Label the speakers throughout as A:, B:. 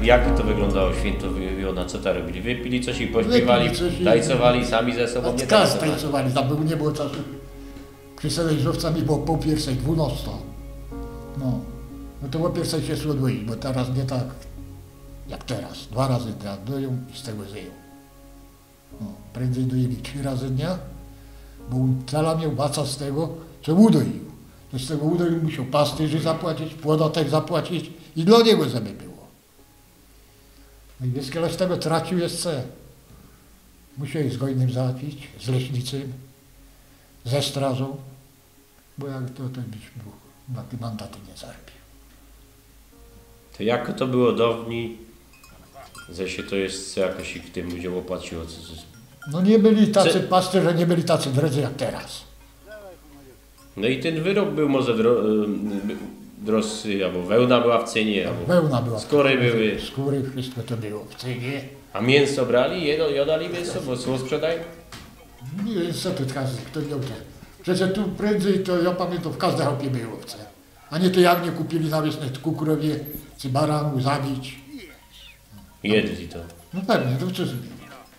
A: Jak to wyglądało święto Wiona? Co tam robili? Wypili coś i pośpiewali, tańcowali sami ze sobą? Nie
B: tańcowali, tam nie było czasu. Przy Selejżowca mi było po pierwszej, 12. No to po pierwszej się szło doić, bo teraz nie tak jak teraz. 2 razy dnia doją i z tego żyją. No, prędzej dojeli 3 razy dnia, bo tala miał baca z tego, co udoił. To z tego udoił musiał pastyrzy zapłacić, płodotek zapłacić i dla niego żeby było. No i wiesz, ile z tego tracił jeszcze. Musieli z Gojnym załatwić, z leśnicym, ze strażą, bo jak to byś był, na te mandaty nie zarobił.
A: To jak to było dawniej, że się to jest jakoś ich tym ludziom opłaciło?
B: No nie byli tacy pasterze, nie byli tacy drodzy jak teraz.
A: No i ten wyrok był może droższy, albo wełna była w cenie, albo
B: wełna była,
A: skóry były.
B: Skóry, wszystko to było w cenie.
A: A mięso brali? Jadali mięso, bo sło sprzedają?
B: Nie, co tu każdy, kto miał to. Przecież tu prędzej to, ja pamiętam, w każdej chałupie było w cenie. A nie to jak nie kupili na wiosnę kukrowie, czy baranu zabić.
A: Jedli to.
B: No pewnie, to co zrobili.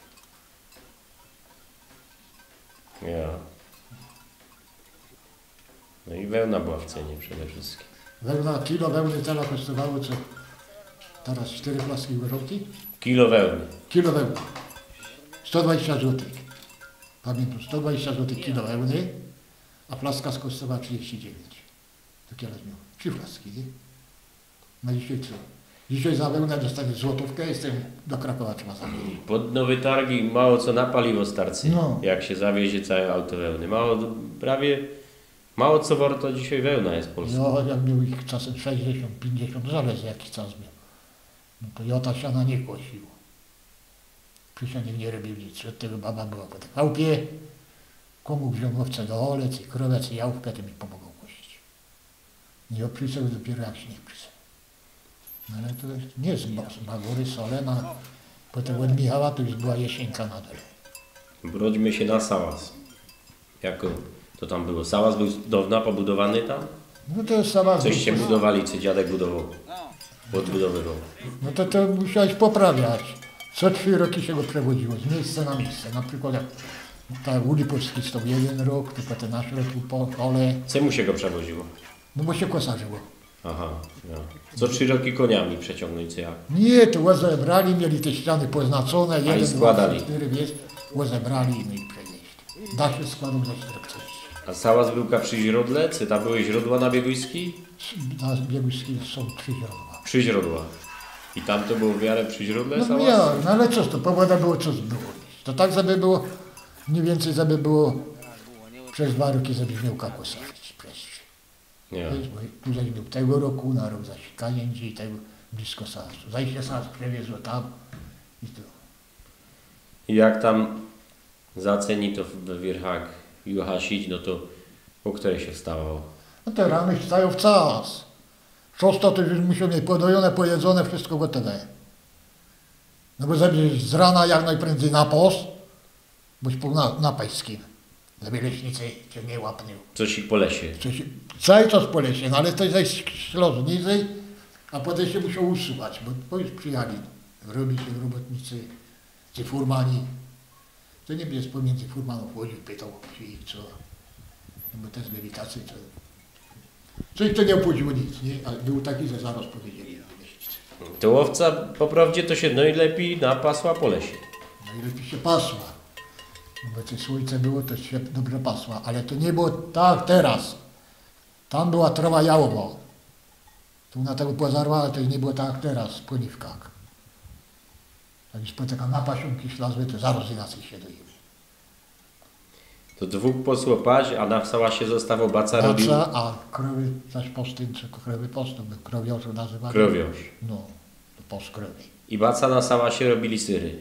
A: Ja. No i wełna była w cenie przede wszystkim.
B: Wełna, kilo wełny teraz kosztowało co? Teraz 4 flaski gorącej?
A: Kilo wełny.
B: Kilo wełny. 120 zł. Pamiętam, 120 zł kilo wełny, a flaska kosztowała 39. To kiedyś miał 3 flaski, nie? No dzisiaj co? Dzisiaj za wełnę dostanie złotówkę, jestem do Krakowa trzeba zawieźć.
A: Pod Nowy Targi mało co na paliwo starcy,
B: no.
A: Jak się zawiezie całe auto wełny. Mało co warto dzisiaj wełna jest w Polsce.
B: No, jak miał ich czasem 60, 50, zależy jaki czas miał. No to jota siana nie kosił. Przysianek nie robił nic, od tego baba była po tej chałupie. Komu wziął owce do olec i krowec i jałówkę, to mi pomogą kosić. Nie oprzysał dopiero jak śnieg przysał. No ale to nie z Magory, Solena, potem od Michała to już była Jesienka na dole.
A: Wróćmy się na Sałas. Jako to tam było? Sałas był z dawna pobudowany tam?
B: No to sama...
A: Coście budowali, czy dziadek budował? Odbudowywał.
B: No to musiałeś poprawiać. Co 3 roki się go przewodziło, z miejsca na miejsce. Na przykład jak tak Ulipowski stał 1 rok, to potem nasz rok po pole.
A: Czemu się go przewoziło?
B: No bo się kosarzyło.
A: Aha, ja. Co 3 roki koniami przeciągnąć, jak?
B: Nie, to łezę brali, mieli te ściany poznaczone, 1, 2, 3, 4, wiesz, łezę brali i my przenieśli. Da się składał za 4 coś.
A: A Sałas byłka przy źródle? Czy tam były źródła na Bieguńskiej?
B: Na Bieguńskiej są 3 źródła.
A: 3 źródła. I tam to było w miarę przy źródle
B: No
A: Sałas?
B: ja, no ale cóż to, powoda było, co było. To tak, żeby było, mniej więcej, żeby było przez 2 roki, żeby miał kako sadzić.
A: Nie.
B: Tu zaś był tego roku, na rok zaś Kaniędzi i tego blisko Sasu. Zaś się Sas przewiezło tam i to.
A: I jak tam zaceni to w wierchach juchasić, no to po której się wstawało?
B: No te rany wstają w czas. 6 to już muszą mieć podojone, pojedzone, wszystko gotowe. No bo żeby z rana jak najprędzej na post, boś po napańskim. Żeby leśnicy cię nie łapnął.
A: Coś ich po lesie.
B: Cały czas po lesie, no ale to jest ślos niżej, a potem się musiał usuwać, bo już przyjechali. Robi się robotnicy, czy furmani. To nie jest pomiędzy furmanów chodził, pytał się ich co. No bo też byli tacy, co ich to nie obchodziło nic, nie? Ale był taki, że zaraz powiedzieli leśnicy.
A: To łowca po prawdzie to się najlepiej napasła po lesie.
B: Najlepiej się pasła. Bo to słońce było, to się dobrze pasła, ale to nie było tak teraz. Tam była trawa jałowa. Tu na tego pozarła, ale to nie było tak jak teraz, w poniwkach. Jak już po taka napasionki ślazły, to zaraz inaczej się dojemy.
A: To 2 posło paź, a na Sałasie zostawał baca robił...
B: Baca, a krowy zaś postyn, czy krowy postą, by krowiosz nazywali.
A: Krowiosz.
B: No, to post krowy.
A: I baca na Sałasie robili syry.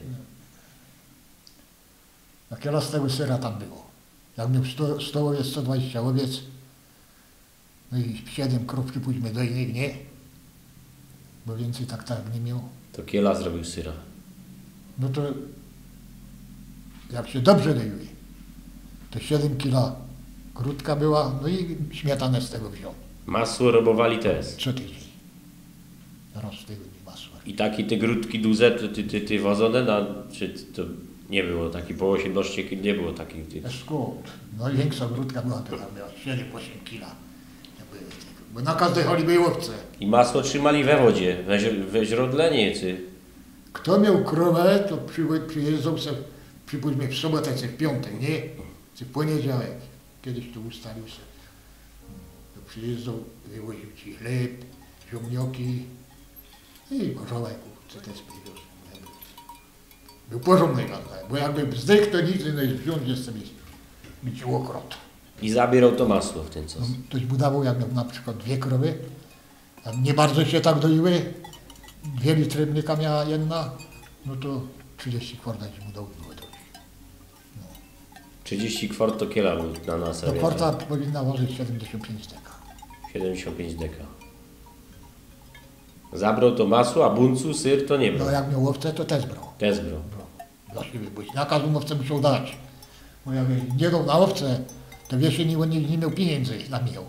B: A kiela z tego syra tam było. Jak miał 100 owiec, 120 owiec, no i 7 krów przypuśćmy do innych, nie? Bo więcej tak nie miał.
A: To kiela zrobił syra.
B: No to jak się dobrze dojuje, to 7 kila krótka była, no i śmietanę z tego wziął.
A: Masło robowali też.
B: Co tydzień. Raz w tygodniu masło.
A: I taki te grudki duże, ty wozone na, czy to nie było taki po 18 kg, nie było takich tych.
B: Skąd? Największa grudka była taka, miała 7-8 kg. Bo na każdej hali były owce.
A: I masło trzymali we wodzie, we źródle nie, czy?
B: Kto miał krowę, to przyjeżdżał se, przypuśćmy w sobotę, czy w piątek, nie? Czy w poniedziałek. Kiedyś to ustalił se. To przyjeżdżał, wywoził ci chleb, ziemnioki i korzołek, co też przywiózł. Był porządny gazda, bo jakby zdech, to nic nie wziąć, jest sobie mieć łokrot.
A: I zabierał to masło w ten czas.
B: No, ktoś budował, jak miał na przykład 2 krowy, a nie bardzo się tak doiły, 2 litry mleka miała jedna, no to 30 kwartów budowy były dość.
A: 30 kwart to kiela był na nas.
B: Do kwarta powinna ważyć 75 deka.
A: 75 deka. Zabrał to masło, a buncu, syr to nie brał.
B: No jak miał łowcę, to też brał.
A: Też brał.
B: Dla siebie, bo na każdą owcę musiał dać. Bo jak nie dał na owcę, to w jesieni on nie miał pieniędzy na miał.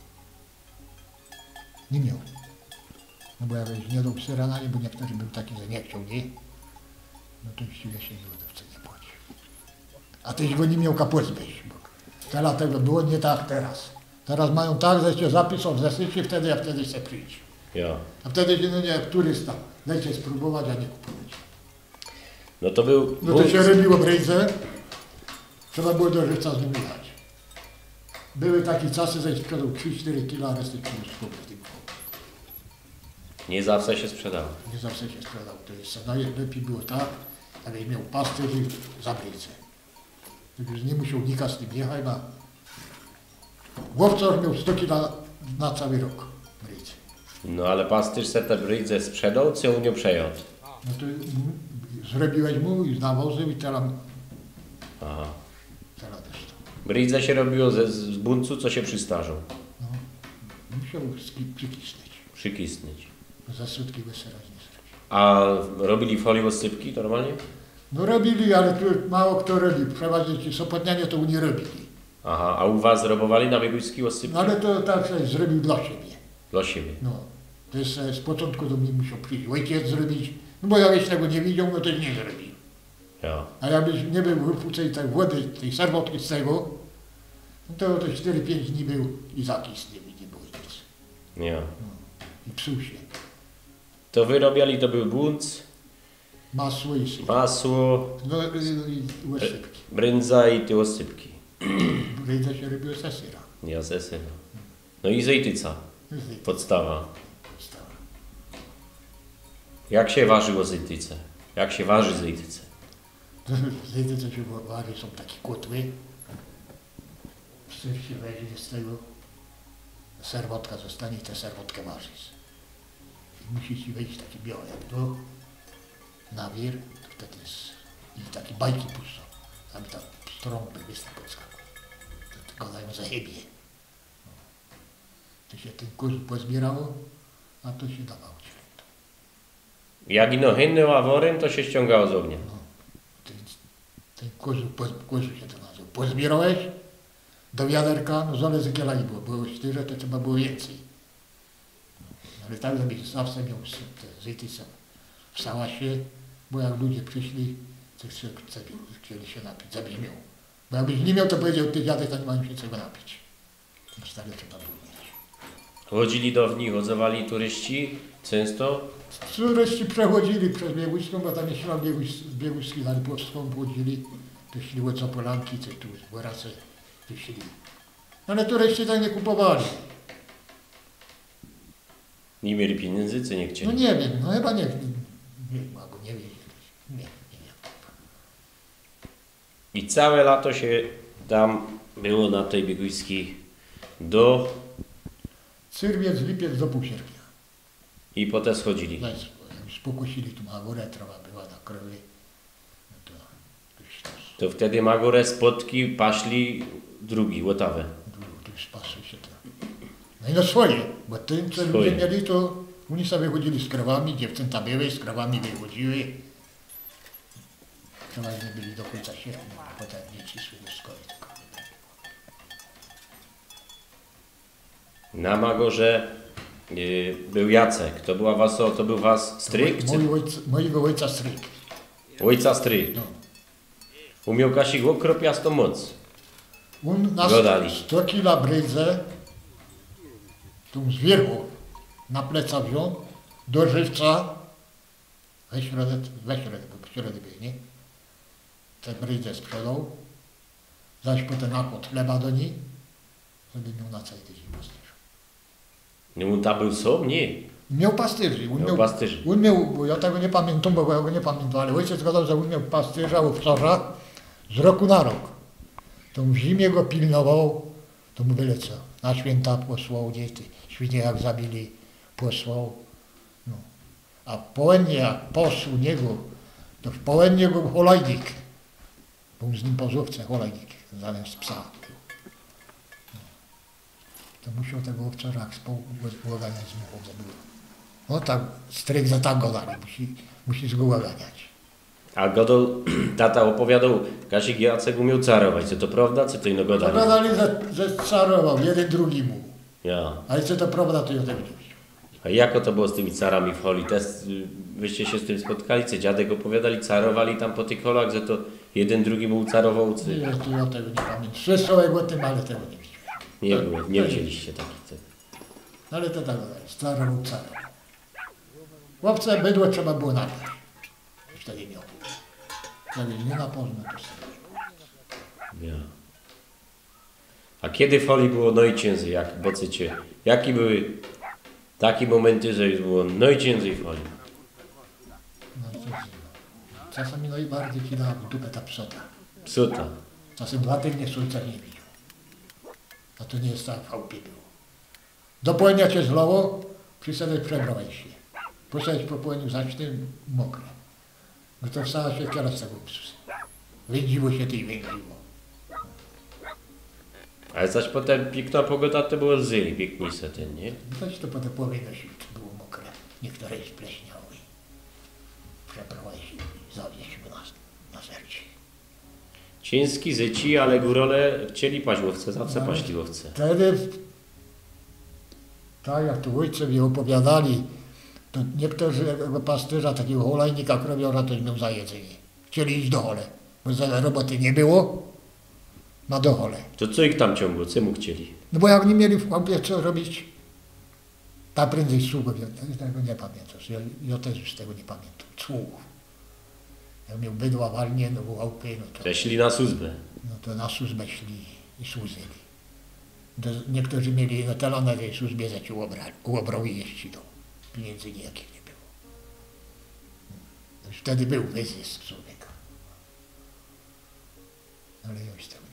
B: Nie miał. No bo jak nie dał syra na nie, bo niektórzy był taki, że nie chciał, nie? No to już w jesieni owce nie płacił. A tyś go nie miał kapłę zbyć. Teraz tego było nie tak teraz. Teraz mają tak, że się zapisał w zesycie wtedy, a wtedy się przyjść.
A: Ja.
B: A wtedy no nie jak turysta. Dajcie spróbować, a nie kupować.
A: No to był
B: No to się robiło w rejce. Trzeba było do żywca z nim jechać. Były takie czasy, że sprzedał 3-4 kg, a resztę przyniósł z tym.
A: Nie zawsze się sprzedało.
B: Nie zawsze się sprzedał. To jest najlepiej było tak, jakbyś miał pasterzy za brejce. Już nie musiał nikać z tym jechać, a łowca miał 100 kg na cały rok w brejce.
A: No ale pasterz se te brydze sprzedał, czy on nie przejął?
B: No to zrobiłeś mu i nawozył i teraz
A: Aha.
B: też to.
A: Brydze się robiło z buncu, co się przystarzał.
B: No, musiał przykisnąć.
A: Przykisnąć.
B: Za sutki by se raz nie zrobił.
A: A robili folię osypki normalnie?
B: No robili, ale tu mało kto robił. Przeważnie ci Sopotnianie to nie robili.
A: Aha, a u was robowali na Biegujskiej osypki?
B: No ale to tak sobie zrobił dla siebie.
A: Dla siebie.
B: No, to jest z początku do mnie musiał przyjść. Ojciec zrobić, no bo jakbyś tego nie widział, no to nie zrobił.
A: Ja.
B: A jakbyś nie był w wypłucej tej wody, tej serwotki z tego, no to 4-5 dni był i zakis nie było nic.
A: Ja.
B: I psuł się.
A: To wy robiali, to był bunc,
B: Masło i syp.
A: masło,
B: No i łysypki.
A: brędza i te osypki.
B: Brydza się robiło ze syra.
A: Ja zesy. No i zejtyca, podstawa. Jak się ważyło zejtyce? Jak się waży zejtyce?
B: Zejdę, co się waży, są takie kotły. Syr się weźmie z tego. Serwotka zostanie i tę serwotkę ważysz. I musi ci wejść taki biały jak to. Nawir, to wtedy jest. I takie bajki puszczą. Tam ta strąby występ podskakuje. To gadają za chybie. To się ten kurz pozbierało, a to się dawało ci.
A: Jak ino hynny ławorem, to się ściągało z ognia.
B: Ten kurzu się to nazywa. Pozbierałeś do wiaderka, no zależy kiela nie było. Było 4, to trzeba było więcej. Ale tak, żebyś zawsze miał te zytyce w sałasie, bo jak ludzie przyszli, to chcieli się napić, żebyś miał. Bo jakbyś nie miał, to powiedział, ty dziadek, to nie mają się czego napić. No stale trzeba było mieć.
A: Chodzili do wni, chodzowali turyści często.
B: Turyści przechodzili przez Bieguską, bo tam jest ślad z Bieguski na Lipowską, chodzili, to szli Łocopolanki, czy tu z Borace, tu szli. Ale turyści tak nie kupowali.
A: Nie mieli pieniędzy, czy nie
B: No
A: chcieli?
B: nie wiem, no chyba nie albo nie wiedzieli. Nie wiem.
A: I całe lato się tam było na tej Biegujskiej do...
B: Czerwiec, lipiec do pół sierpnia.
A: I potem schodzili.
B: Jak już pokusili, tu Magorę, trawa była na krowy. No to już
A: To wtedy Magorę, spotki, paśli, drugi, łotawę.
B: to już pasły się to. No i na swoje, bo tym, co ludzie mieli, to oni sobie chodzili z krowami, dziewczęta były, z krowami wychodziły. Przeważnie byli do końca sierpnia, a potem dzieci szły do szkoły.
A: Na Magorze Był Jacek, to był was stryk?
B: Mojego ojca stryk.
A: Ojca stryk.
B: No.
A: Umiał Kasik okropiastą moc.
B: On na
A: Godali.
B: 100 kila brydze, tą z wierzchu na pleca wziął, do żywca, we środek, bo w środek był, nie? Te brydzę sprzedał, zaś potem nakład chleba do niej, żeby miał na cały tydzień pasterza.
A: No on tam był sam? Nie.
B: Miał pastyrzy. On miał, bo ja tego nie pamiętam, bo ja go nie pamiętam, ale ojciec gadał, że on miał pasterza, owczarza z roku na rok. To w zimie go pilnował, to mu byle co. Na święta posłał dzieci, świnie jak zabili, posłał. No. A w południe jak poszł niego, to w południe był holajnik. Był z nim po żówce holajnik, zamiast psa. No. To musiał tego owczarza współłaganiać z muchą zabyło. No tak, stryk za tak go dali, musi go łaganiać.
A: A Godol, tata opowiadał, Kasik Jacek umiał carować. Co to prawda, co to ino godali?
B: Gadali, że carował, jeden drugiemu.
A: Ja.
B: Ale co to prawda, to ja tego nie wiem.
A: A jako to było z tymi carami w holi? Wyście się z tym spotkali? Co dziadek opowiadali, carowali tam po tych holach, że to jeden drugiemu carował?
B: Nie, to ja tego nie pamiętam. Słyszałem o tym, ale tego nie widziałem.
A: Nie było, nie widzieliście takich.
B: Ale to tak, carował. Chłopce bydło trzeba było nabrać. Wtedy miał. Wtedy nie na poznę to sobie.
A: Ja. A kiedy w holi było najciężej, jak bocycie? Jakie były takie momenty, że już było najciężej w holi?
B: No, czasami najbardziej ci dała w dupę ta psota.
A: Psuta.
B: Czasem 2 tygodnie słońca nie widział. A to nie jest tak w chałupie było. Do południa cię zlało, przyszedłeś, przebrałeś się. Poszedłeś po południu zacznie mokre. No to wstała się teraz tego psu. Wędziło się tej wędziło.
A: Ale zaś potem piękna pogoda to było zyli, piękniejsze ten, nie?
B: Coś to potem połowie nosił, to było mokre. Niektóre spleśniały. Przebrałeś się i zawiesił nas na sercie.
A: Ciężki zyci, ale górole chcieli paść łowce, zawsze paśli łowce.
B: Wtedy, tak jak tu ojcy mi opowiadali, to niektórzy jako pasterza takiego holajnika krowiora to miał za jedzenie. Chcieli iść do hole, bo za roboty nie było, na do hole.
A: To co ich tam ciągło? Co mu chcieli?
B: No bo jak nie mieli w chałupie co robić, tam prędzej sługów, ja tego nie pamiętam, ja też już tego nie pamiętam, sługów. Jak miał bydła walnie, no w chałupie, no to...
A: Szli na służbę.
B: No to na służbę szli i służyli. To niektórzy mieli na talonę tej służbie za ci uobrał i jeździ do pieniędzy nijakich nie było. Już wtedy był wyzysk człowieka. Ale już tego